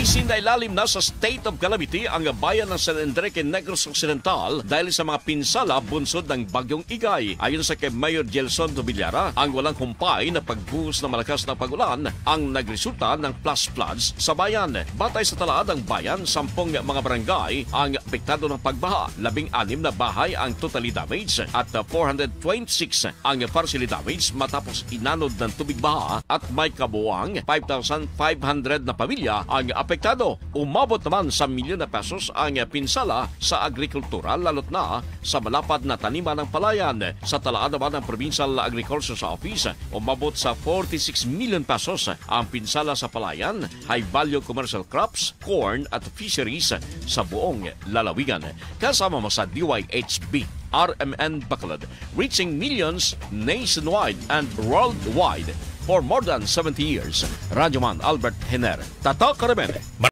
Isinailalim na sa state of calamity ang bayan ng San Enrique, Negros Occidental dahil sa mga pinsala bunsod ng bagyong Egay. Ayon sa kay Mayor Gelson Villara, ang walang humpay na pagbuhos ng malakas na pagulan ang nagresulta ng flash floods sa bayan. Batay sa talaad ng bayan, 10 mga barangay ang apektado ng pagbaha. 16 na bahay ang totally damaged at 426 ang partially damaged matapos inanod ng tubig baha at may kabuang 5,500 na pamilya ang apektado. Umabot naman sa milyon na pesos ang pinsala sa agrikultura lalo't na sa malapad na taniman ng palayan. Sa talaan naman ng Provincial Agriculture Office, umabot sa 46 million pesos ang pinsala sa palayan, high-value commercial crops, corn at fisheries sa buong lalawigan. Kasama mo sa DYHB RMN Bacolod, reaching millions nationwide and worldwide for more than 70 years. Radyoman Albert Giner, Tatak RMN.